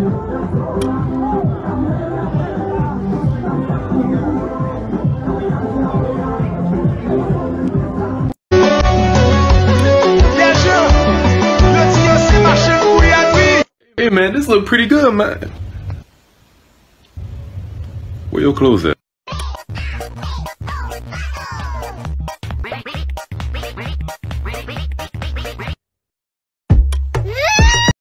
Hey man, this look pretty good, man. Where your clothes at?